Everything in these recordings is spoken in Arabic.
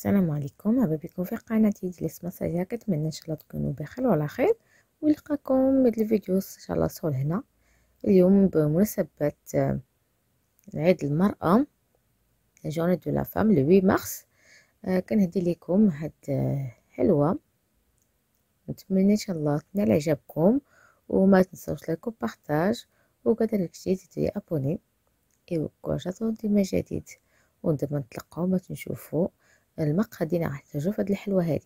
السلام عليكم، مرحبا بكم في قناتي ديال مساجة. كنتمنى ان شاء الله تكونوا بخير وعلى خير، ونلقاكم بهاد الفيديوز ان شاء الله صور هنا اليوم بمناسبة عيد المرأة، جورني دو لا فام لو 8 مارس. كنهدي لكم هاد حلوة، نتمنى ان شاء الله تنال اعجابكم، وما تنسوش لايك وبارطاج، وكذلك جديد تديري ابوني ايوا ديما جديد. ودابا نتلقاو ما تنشوفوا المقادير اللي غنحتاجو في هاد الحلوه هادي.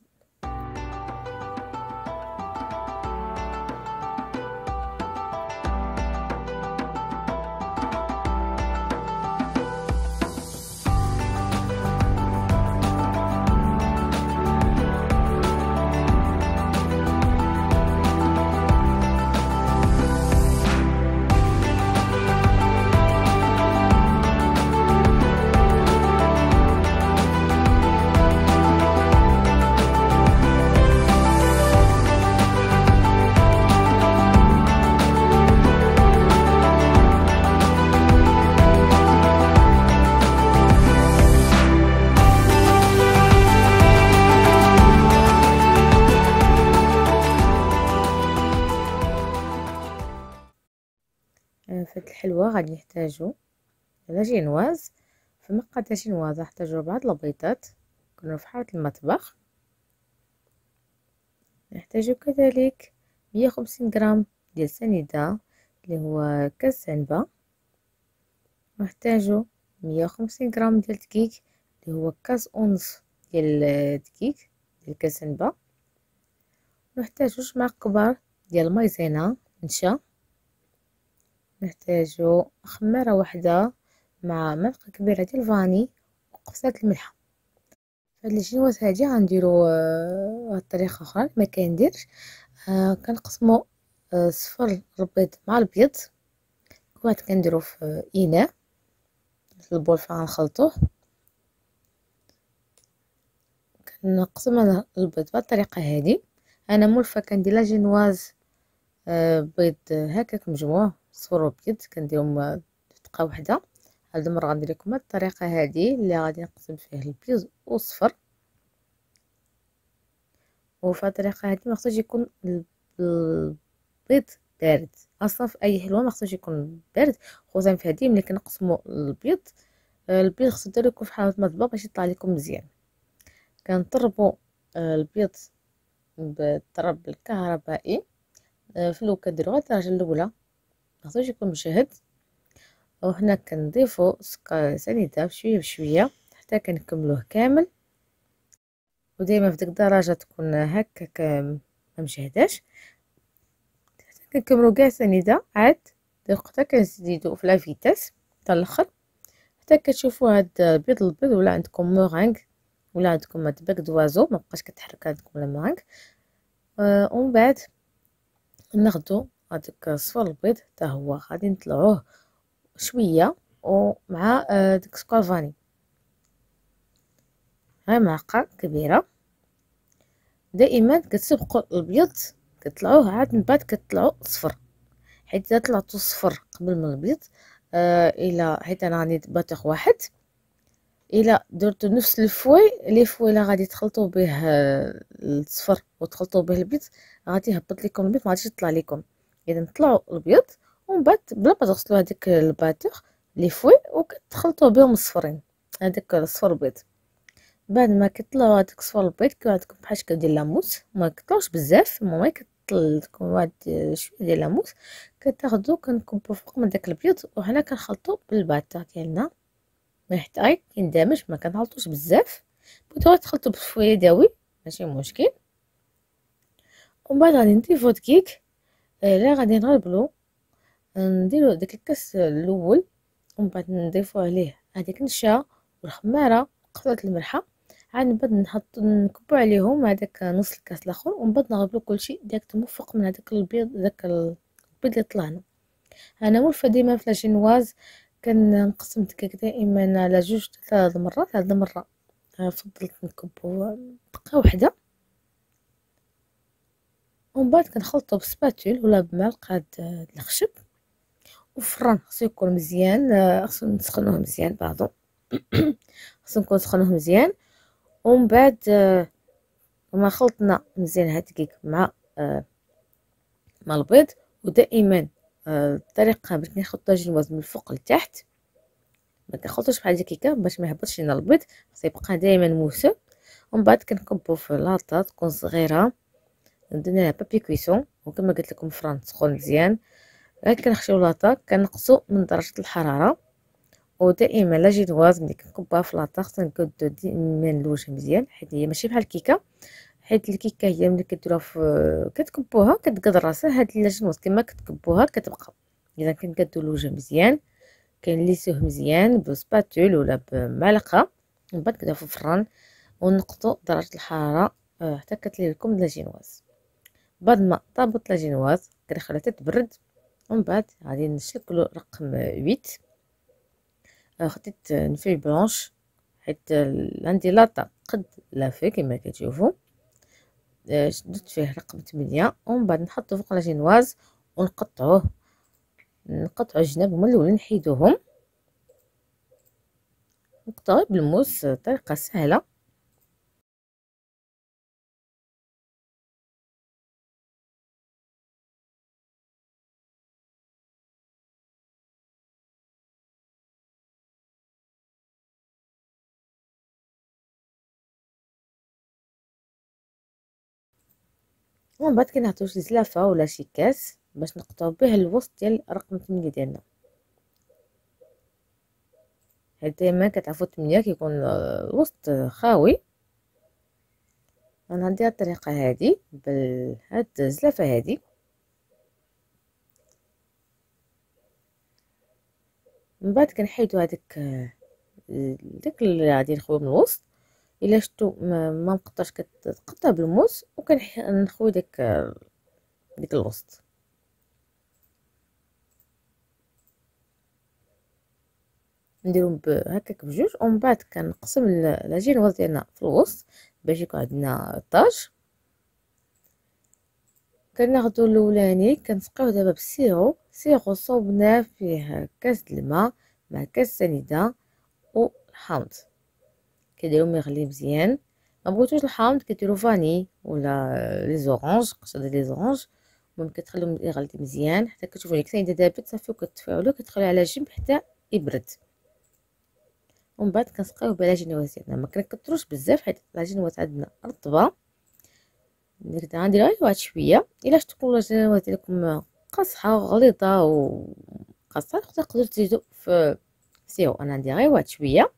فهاد الحلوه غادي نحتاجو لاجينواز. في مقادير جينواز نحتاجو 4 البيضات كانوا في حاره المطبخ. نحتاجو كذلك 150 غرام ديال سنيده اللي هو كاس عنبه. نحتاجو 150 غرام ديال دقيق اللي هو كاس ونص ديال الدقيق ديال كاس عنبه. نحتاجو 2 معالق كبار ديال المايزينا نشا. نحتاجو خماره واحده مع ملعقه كبيره ديال الفاني وقفصه الملح. هاد الجينواز هادي غنديرو واحد الطريقه اخرى ما كنديرش. كنقسمو صفر البيض مع البيض، كل واحد كنديرو في اناء في البول فغنخلطوه. كنقسم انا البيض بهاد الطريقه هادي. انا مولفه كندير لا جينواز بيض هكاك مجموع صفر وبيض كنديرهم دقه واحده. هاد المره غندير لكم هاد الطريقه هادي اللي غادي نقسم فيه البيض والصفر. وفي الطريقه هادي مخصوص يكون البيض بارد. اصلا في اي حلوه مخصوص يكون بارد، خصوصا في هادي ملي كنقسموا البيض خصو ديروا لكم في حاله مطبخ باش يطلع لكم مزيان. كنطربوا البيض بالطرب الكهربائي. في الاول كديروا غير الدرجه الاولى، مخصوص يكون مجهد. وهنا كنضيفوا سكر سنيده بشويه بشويه حتى كنكملوه كامل. ودائما في ديك الدرجه تكون هكاك ما مجهداش حتى كنكملوا كاع سنيده. عاد حتى كنزيدوا في لا فيتاس حتى الاخر حتى كتشوفوا هاد البيض البيض ولا عندكم مورانغ ولا عندكم هاد باك دوازو ما بقاش كتحرك عندكم لا مورانغ. ومن بعد ناخذوا هذاك صفر البيض حتى هو غادي نطلعوه شويه ومع ديك سكر فاني غير معلقه كبيره. دائما كتسبقوا البيض كتطلعوه عاد من بعد كتطلعوا صفر، حيت اذا طلعتو صفر قبل من البيض الى حيت انا غادي باطيخ واحد الى درتو نفس لي فوي لا غادي تخلطوا به الصفر وتخلطوا به البيض غادي يهبط لكم البيض ما غاديش يطلع لكم. اذا طلعوا البيض ومن بعد بلا ما تغسلوا هذيك الباطيخ لي فوي وكتخلطوا بهم الصفرين هذاك الصفر البيض. بعد ما كيطلعوا هذاك صفر البيض كيعطيكم بحال شكل ديال لاموس، ما كيطلعوش بزاف المهم كتطلع لكم واحد شويه ديال لاموس. كتاخذوا كنكبوا فوق من داك البيض وهنا كنخلطوا بالباطا ديالنا حتى غير كيندمج ما كنخلطوش بزاف. بغيتو تخلطوا بشويه داوي ماشي مشكل. ومن بعد غادي نضيفو دقيق لا غادي نغربلو نديرو داك الكاس الاول ومن بعد نضيفو عليه هذيك النشا والخماره وقطره الملحه. عاد من بعد نكبو عليهم هذاك نص الكاس الاخر ومن بعد نغربلو كلشي داك موفق من هذاك البيض داك البيض اللي طلعنا. انا مولفه ديما في لاجينواز كنقسم الدقيق دائما على 2-3 مرات. هاد المره فضلت نكبو دقه واحده ومن بعد كنخلطو بسباتول ولا بمعلقه الخشب. والفران خصو يكون مزيان، خصو نسخنوه مزيان باردون خصو نكون سخنوه مزيان. ومن بعد وما خلطنا مزيان هاد الدقيق مع البيض. ودائما الطريقه باش نخلط الطاجين من الفوق لتحت، ما كنخلطوش بحال هكا باش ما يهبطش لينا البيض، خصو يبقى دائما موسو. ومن بعد كنكبو في لاطه تكون صغيره، ندير لها بابي كويسون، وكما قلت لكم فران سخون مزيان. كنخشيو لاطه كنقصو من درجه الحراره. ودائما لا جينواز ملي كنكبها في لاطه خصنا نقادو دائما الوجه مزيان، حيت هي ماشي بحال الكيكه. حيت الكيكه هي ملي كديروها كتكبوها كتقاد راسها، هاد لا جينواز كما كتكبوها كتبقى. اذا كنقادو الوجه مزيان كنليسوه مزيان بسباتول ولا بمعلقه، ومن بعد كديروه في الفران ونقطو درجه الحراره حتى كتلي لكم لا جينواز. بعد ما طابت لا جينواز كنخليها تتبرد، ومن بعد غادي نشكلو رقم 8. خديت نفي بلونش حيت عندي لاطه قد لافي كما كتشوفوا. شدت فيه رقم 8، ومن بعد نحطو فوق لا جينواز ونقطعوه، نقطعو الجناب هما الاولين نحيدوهم، نقطعوه بالموس، طريقه سهله. ومن بعد كنعطيو شي زلافه ولا شي كاس باش نقطعو به الوسط ديال رقم 8 ديالنا، حيت دائما كتعرفوا 8 كيكون الوسط خاوي. انا ندير الطريقه هذه بهاد الزلافه هذه. من بعد كنحيدو هذاك داك اللي غادي نخويو من الوسط. الا شفتو ما مقطعش كتقطع بالموس، وكنخوي ديك الوسط. نديرهم هكاك بجوج، ومن بعد كنقسم العجين ديالنا في الوسط باش يكون عندنا طاج. كناخدو الاولاني كنسقيوه دابا سيرو صوبناه فيه كاس د الماء مع كاس سنيده والحامض، كديروهم يغلي مزيان. ما بغيتوش الحامض كديروا فاني ولا لي زورانج، قشر ديال لي زورانج. ممكن تخليهم يغلي مزيان حتى كتشوفوا ديك السنيده دابت صافي، وكتفعلوه كتخليوه على جنب حتى يبرد. ومن بعد كنسقيوه بالعجينه ديالنا، ما كنكثروش بزاف حيت العجينه عندنا رطبه. غندير غير واحد شويه. الا شفتوا العجينه ديالكم قاصحه غليظه وقاصحه تقدروا تزيدوا في سيرو. انا ندير غير واحد شويه.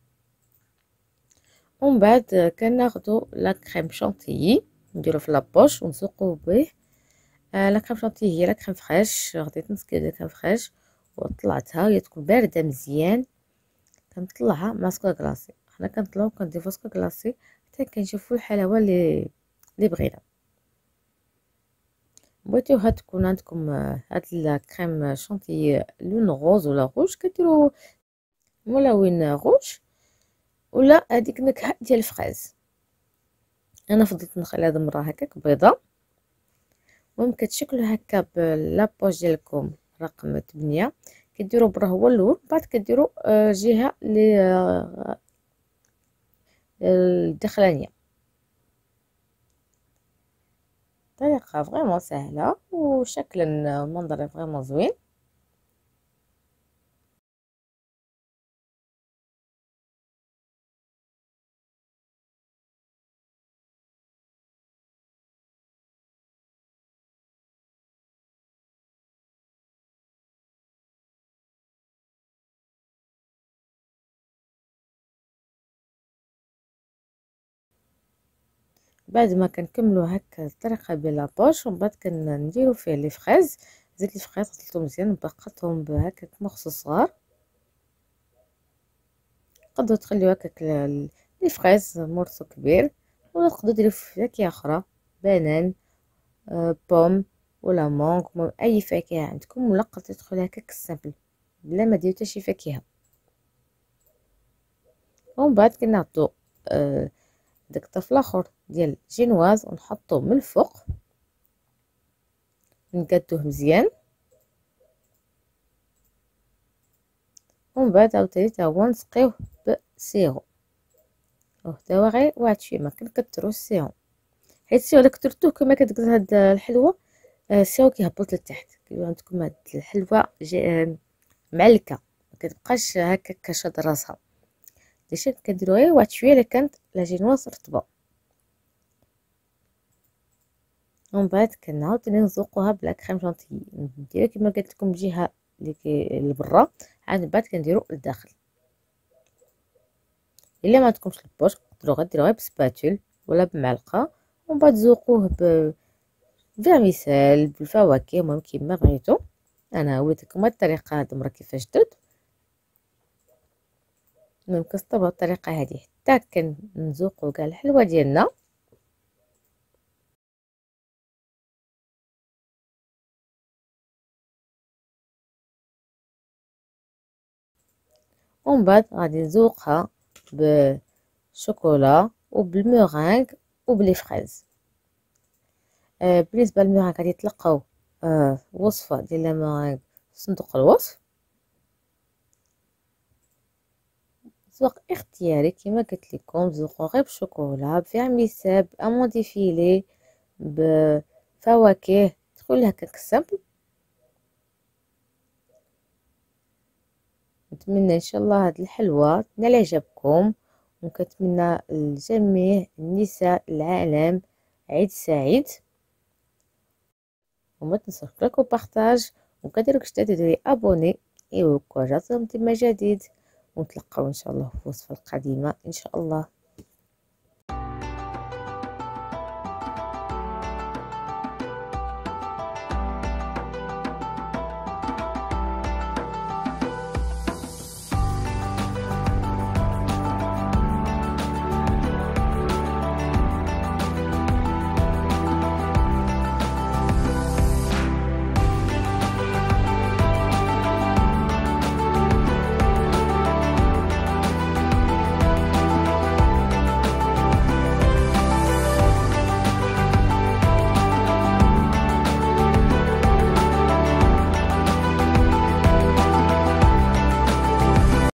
ومن بعد كناخذوا لا كريم شانتيي نديرو في لابوش ونسوقوه به. لا كريم شانتيي هي لا كريم فريش، خديت نص كيلو ديال كريم فريش وطلعتها، هي تكون بارده مزيان. كنطلعها مع سكر كلاصي، حنا كنطلعو كنضيفو سكر كلاصي حتى كنشوفو الحلاوه اللي بغينا. بغيتوها تكون عندكم هاد لا كريم شانتيي لون غوز ولا روج كديروا ملون روج، ولا هذيك نكهه ديال الفريز. انا فضلت نخلي هاد المره هكاك بيضه. ممكن تشكلوا هكا بلابوش ديالكم رقم 8، كديروا برا هو الاول، بعد كديروا جهه الداخلانيه. طريقه فريمون سهله وشكلا منظر فريمون زوين. بعد ما كنكملوا هكا الطريقه بلابوش، ومن بعد كنديروا فيه لي فريز. زيت لي فريز غسلتهم مزيان وبقطهم بهكاك مخصوص صغار. تقدروا تخليو هكاك لي فريز مرصو كبير، ولا تقدروا ديروا فاكهه اخرى، بنان، بوم ولا مانغ، اي فاكهه عندكم، ولا تقدروا تدخلوا هكاك السامبل بلا ما ديروا حتى شي فاكهه. ومن بعد كنعطوا داك الطرف الاخر ديال جينواز ونحطوه من الفوق، نقادوه مزيان. ومن بعد عاوتاني تا هو نسقيوه بسيرو دابا غير واحد شويه ما كنكثروا السيرون، حيت السيرون الا كثرتوه كما كتقول هاد الحلوه السيرون كيهبط لتحت، كيولي عندكم هاد الحلوه معلكه، ما كتبقاش هكا كشاد راسها. داكشي كنديرو غير واحد شويه الا كانت لاجينواز رطبه، ومن بعد كنعاود نزوقوها بلا كريم شونتيي، نديرو كما قلت لكم الجهه اللي لبرا، عاد من بعد كنديرو للداخل. الا ما عندكمش البوش تقدروا غديروا غير بسباتول ولا بمعلقه، ومن بعد تزوقوه بالفيرميسيل بالفواكه، المهم كيما بغيتو. انا وريتكم هاد الطريقه هاد المره كيفاش درت، المهم كنصطبوا الطريقه هذه حتى كنزوقوا كاع الحلوه ديالنا. ومن بعد غادي نزوقها بالشوكولا وبالمورينغ وبلي فريز. بالنسبه للمورينغ غادي تلقاو وصفه ديال المورينغ في صندوق الوصف، ذوق اختياري كما قلت لكم، ذوقوا غير بالشوكولا بفيرميسيل بامون ديفيلي بفواكه، تكون هكاك سامبل. نتمنى ان شاء الله هاد الحلوى تنال اعجابكم، وكنتمنى لجميع نساء العالم عيد سعيد. وما تنسوش لايك وبارطاج، وكذلك تديروا لي ابوني ايوا كوجاتكم ديما جديد، ونتلقاو ان شاء الله في وصفه قادمه ان شاء الله.